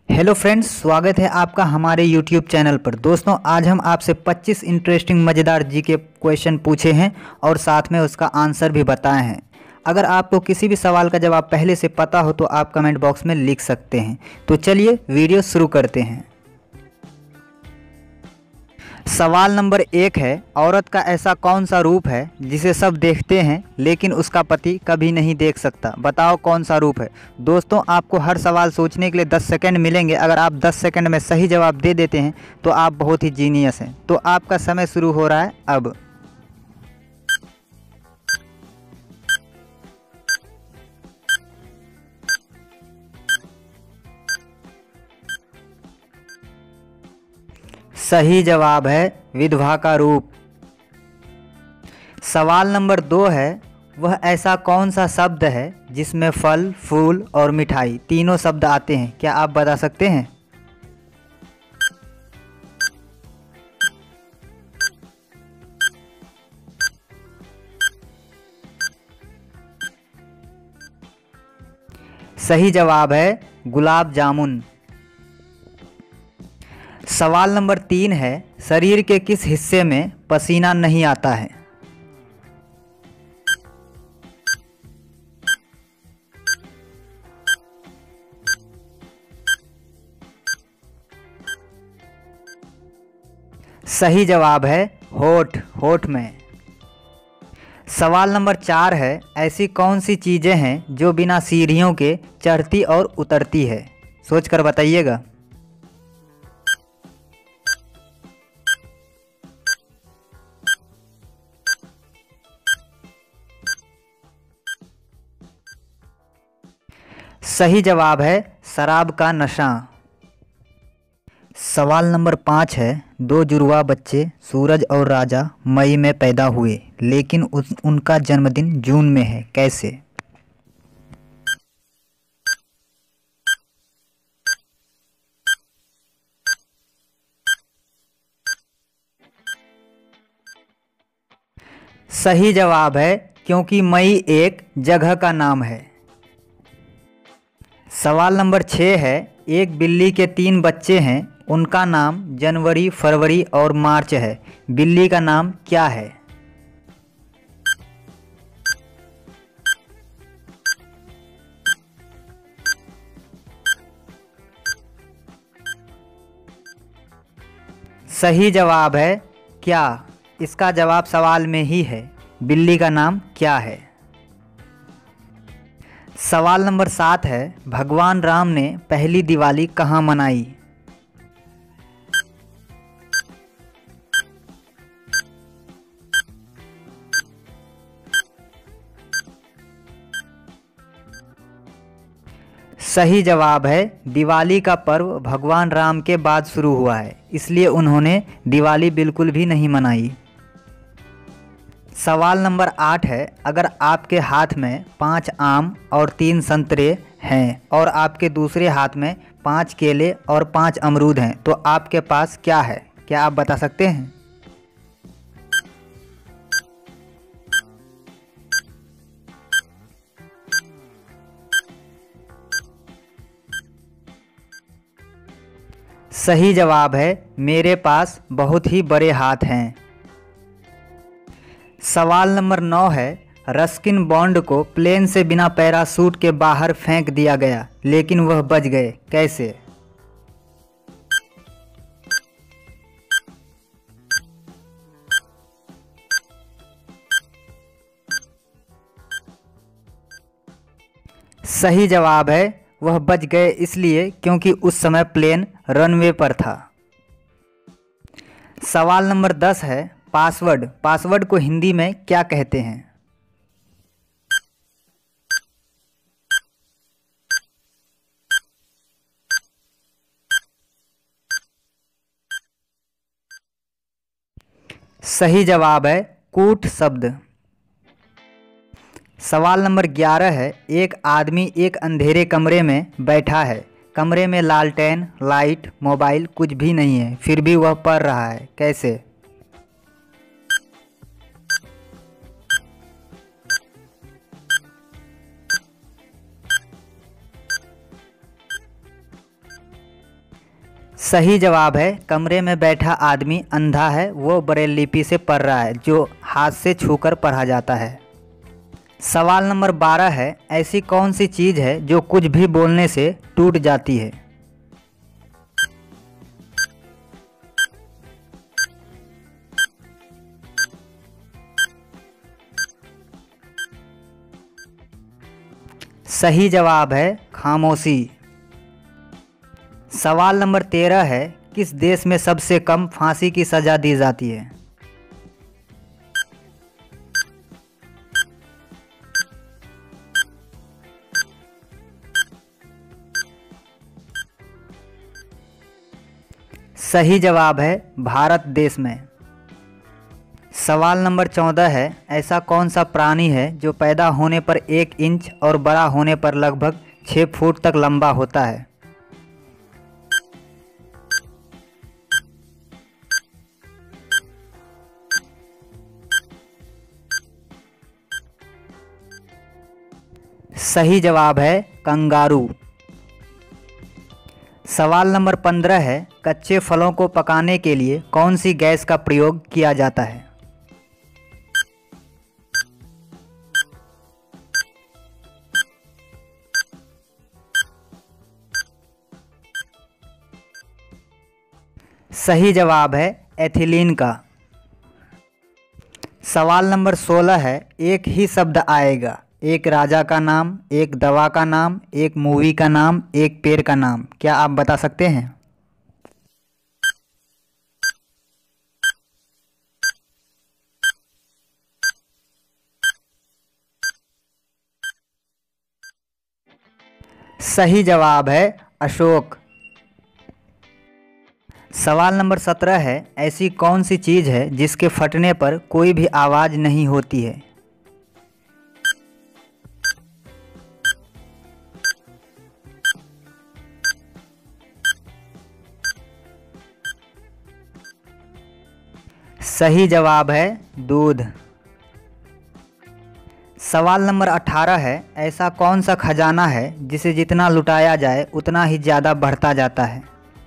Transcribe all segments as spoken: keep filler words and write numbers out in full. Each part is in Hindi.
हेलो फ्रेंड्स, स्वागत है आपका हमारे यूट्यूब चैनल पर। दोस्तों, आज हम आपसे पच्चीस इंटरेस्टिंग मज़ेदार जी के क्वेश्चन पूछे हैं और साथ में उसका आंसर भी बताए हैं। अगर आपको किसी भी सवाल का जवाब पहले से पता हो तो आप कमेंट बॉक्स में लिख सकते हैं। तो चलिए वीडियो शुरू करते हैं। सवाल नंबर एक है, औरत का ऐसा कौन सा रूप है जिसे सब देखते हैं लेकिन उसका पति कभी नहीं देख सकता? बताओ कौन सा रूप है। दोस्तों, आपको हर सवाल सोचने के लिए दस सेकंड मिलेंगे। अगर आप दस सेकंड में सही जवाब दे देते हैं तो आप बहुत ही जीनियस हैं। तो आपका समय शुरू हो रहा है अब। सही जवाब है विधवा का रूप। सवाल नंबर दो है, वह ऐसा कौन सा शब्द है जिसमें फल, फूल और मिठाई तीनों शब्द आते हैं? क्या आप बता सकते हैं? सही जवाब है गुलाब जामुन। सवाल नंबर तीन है, शरीर के किस हिस्से में पसीना नहीं आता है? सही जवाब है होठ, होठ में। सवाल नंबर चार है, ऐसी कौन सी चीज़ें हैं जो बिना सीढ़ियों के चढ़ती और उतरती है? सोच कर बताइएगा। सही जवाब है शराब का नशा। सवाल नंबर पाँच है, दो जुड़वा बच्चे सूरज और राजा मई में पैदा हुए लेकिन उस, उनका जन्मदिन जून में है, कैसे? सही जवाब है क्योंकि मई एक जगह का नाम है। सवाल नंबर छः है, एक बिल्ली के तीन बच्चे हैं, उनका नाम जनवरी, फरवरी और मार्च है। बिल्ली का नाम क्या है? सही जवाब है क्या। इसका जवाब सवाल में ही है। बिल्ली का नाम क्या है? सवाल नंबर सात है, भगवान राम ने पहली दिवाली कहाँ मनाई? सही जवाब है दिवाली का पर्व भगवान राम के बाद शुरू हुआ है, इसलिए उन्होंने दिवाली बिल्कुल भी नहीं मनाई। सवाल नंबर आठ है, अगर आपके हाथ में पाँच आम और तीन संतरे हैं और आपके दूसरे हाथ में पाँच केले और पाँच अमरूद हैं तो आपके पास क्या है? क्या आप बता सकते हैं? सही जवाब है मेरे पास बहुत ही बड़े हाथ हैं। सवाल नंबर नौ है, रस्किन बॉन्ड को प्लेन से बिना पैराशूट के बाहर फेंक दिया गया लेकिन वह बच गए, कैसे? सही जवाब है वह बच गए इसलिए क्योंकि उस समय प्लेन रनवे पर था। सवाल नंबर दस है, पासवर्ड पासवर्ड को हिंदी में क्या कहते हैं? सही जवाब है कूट शब्द। सवाल नंबर ग्यारह है, एक आदमी एक अंधेरे कमरे में बैठा है, कमरे में लालटेन, लाइट, मोबाइल कुछ भी नहीं है, फिर भी वह पढ़ रहा है, कैसे? सही जवाब है कमरे में बैठा आदमी अंधा है, वो ब्रेल लिपि से पढ़ रहा है जो हाथ से छूकर पढ़ा जाता है। सवाल नंबर बारह है, ऐसी कौन सी चीज़ है जो कुछ भी बोलने से टूट जाती है? सही जवाब है खामोशी। सवाल नंबर तेरह है, किस देश में सबसे कम फांसी की सज़ा दी जाती है? सही जवाब है भारत देश में। सवाल नंबर चौदह है, ऐसा कौन सा प्राणी है जो पैदा होने पर एक इंच और बड़ा होने पर लगभग छः फुट तक लंबा होता है? सही जवाब है कंगारू। सवाल नंबर पंद्रह है, कच्चे फलों को पकाने के लिए कौन सी गैस का प्रयोग किया जाता है? सही जवाब है एथिलीन का। सवाल नंबर सोलह है, एक ही शब्द आएगा, एक राजा का नाम, एक दवा का नाम, एक मूवी का नाम, एक पेड़ का नाम, क्या आप बता सकते हैं? सही जवाब है अशोक। सवाल नंबर सत्रह है, ऐसी कौन सी चीज़ है जिसके फटने पर कोई भी आवाज़ नहीं होती है? सही जवाब है दूध। सवाल नंबर अठारह है, ऐसा कौन सा खजाना है जिसे जितना लुटाया जाए उतना ही ज़्यादा बढ़ता जाता है?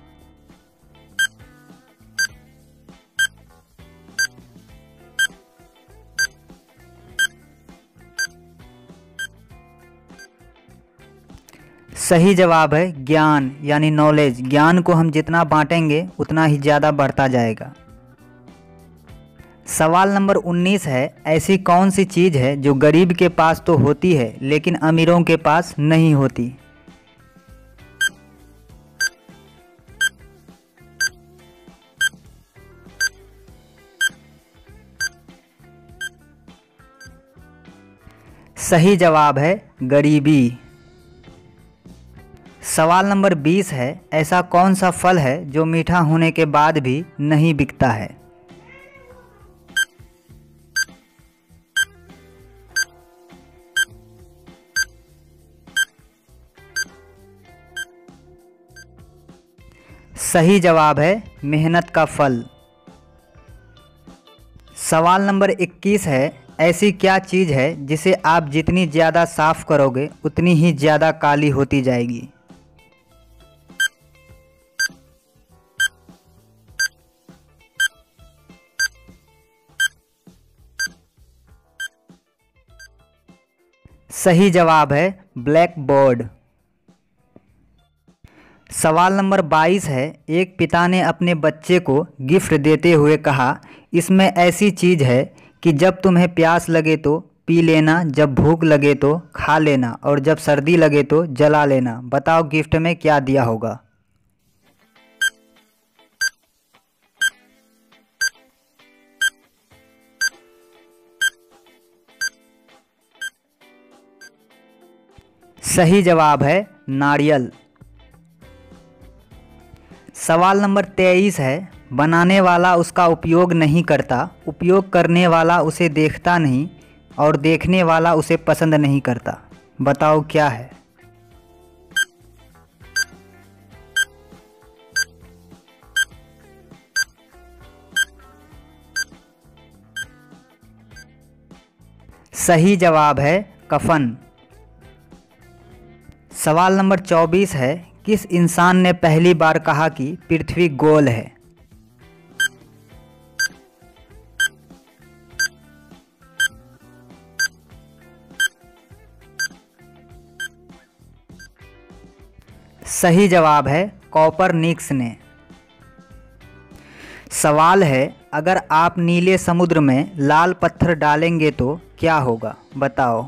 सही जवाब है ज्ञान, यानी नॉलेज। ज्ञान को हम जितना बांटेंगे उतना ही ज़्यादा बढ़ता जाएगा। सवाल नंबर उन्नीस है, ऐसी कौन सी चीज़ है जो गरीब के पास तो होती है लेकिन अमीरों के पास नहीं होती? सही जवाब है गरीबी। सवाल नंबर बीस है, ऐसा कौन सा फल है जो मीठा होने के बाद भी नहीं बिकता है? सही जवाब है मेहनत का फल। सवाल नंबर इक्कीस है, ऐसी क्या चीज़ है जिसे आप जितनी ज़्यादा साफ करोगे उतनी ही ज़्यादा काली होती जाएगी? सही जवाब है ब्लैक बोर्ड। सवाल नंबर बाईस है, एक पिता ने अपने बच्चे को गिफ्ट देते हुए कहा, इसमें ऐसी चीज़ है कि जब तुम्हें प्यास लगे तो पी लेना, जब भूख लगे तो खा लेना और जब सर्दी लगे तो जला लेना। बताओ गिफ्ट में क्या दिया होगा? सही जवाब है नारियल। सवाल नंबर तेईस है, बनाने वाला उसका उपयोग नहीं करता, उपयोग करने वाला उसे देखता नहीं और देखने वाला उसे पसंद नहीं करता। बताओ क्या है? सही जवाब है कफन। सवाल नंबर चौबीस है, किस इंसान ने पहली बार कहा कि पृथ्वी गोल है? सही जवाब है कॉपरनिकस ने। सवाल है, अगर आप नीले समुद्र में लाल पत्थर डालेंगे तो क्या होगा? बताओ।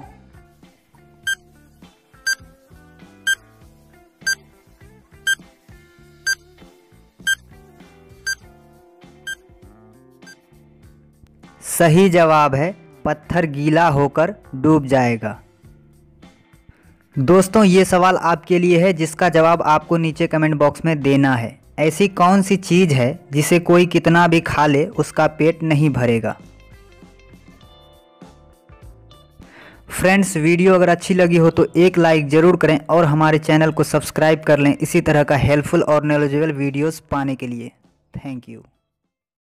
सही जवाब है पत्थर गीला होकर डूब जाएगा। दोस्तों, ये सवाल आपके लिए है जिसका जवाब आपको नीचे कमेंट बॉक्स में देना है। ऐसी कौन सी चीज़ है जिसे कोई कितना भी खा ले उसका पेट नहीं भरेगा? फ्रेंड्स, वीडियो अगर अच्छी लगी हो तो एक लाइक ज़रूर करें और हमारे चैनल को सब्सक्राइब कर लें इसी तरह का हेल्पफुल और नॉलेजेबल वीडियोस पाने के लिए। Thank you.